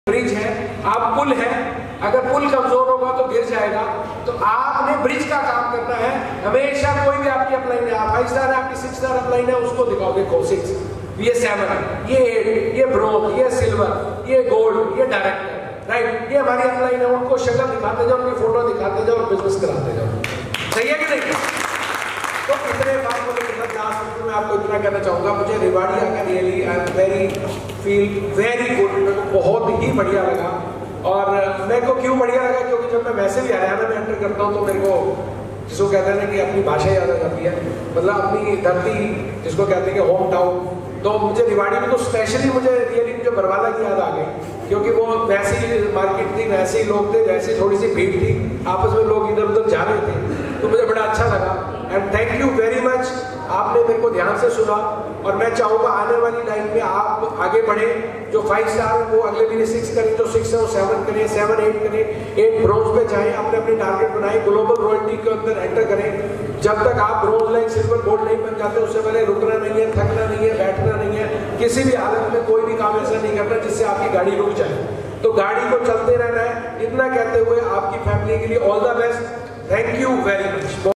Bridge है, आप पुल है, अगर पुल कमजोर होगा तो गिर जाएगा। तो आपने ब्रिज का काम करना है। हमेशा कोई भी आपकी अपलाइन है, 5 स्टार है, आपकी 6 स्टार अपलाइन है, उसको दिखाओ, देखो 6, ये 7, ये 8, ये ब्रोंज, ये सिल्वर, ये गोल्ड, ये डायरेक्टर, राइट, ये हमारी अपलाइन है। उनको शक्ल दिखाते जाओ, उनकी फोटो दिखाते जाओ और बिजनेस कराते जाओ। सही है कि नहीं? तो इतने बात को लेकर मैं आपको इतना कहना चाहूंगा, मुझे रेवाड़ी आकर really I am feel very good, मेरे को बहुत ही बढ़िया लगा। और मेरे को क्यों बढ़िया लगा, क्योंकि जब मैं वैसे भी हरियाणा में एंटर करता हूँ तो मेरे को जिसको कहते हैं ना कि अपनी भाषा याद आ जाती है, मतलब अपनी धरती जिसको कहते हैं कि होम टाउन। तो मुझे रेवाड़ी में तो स्पेशली मुझे रियली मुझे बरवाला की याद आ गई, क्योंकि वो वैसी मार्केट थी, वैसे ही लोग थे, वैसी थोड़ी सी भीड़ थी, आपस में लोग इधर उधर जा रहे थे, तो मुझे बड़ा अच्छा लगा। And thank you very much, आपने मेरे को ध्यान से सुना। और मैं चाहूँगा आने वाली लाइन में आप आगे बढ़े, जो 5 स्टार वो अगले महीने 6 करें, जो 6 है वो 7 करें, 7 8 करें, 8 ब्रोंज पे जाएं, अपने अपने टारगेट बनाएं, ग्लोबल रॉयल्टी के अंदर एंटर करें। जब तक आप ब्रोंज लाइन सिल्वर गोल्ड नहीं बन जाते, उससे पहले रुकना नहीं है, थकना नहीं है, बैठना नहीं है, किसी भी हालत में कोई भी काम ऐसा नहीं करना जिससे आपकी गाड़ी रुक जाए। तो गाड़ी को चलते रहना है। इतना कहते हुए आपकी फैमिली के लिए all the best. Thank you very much.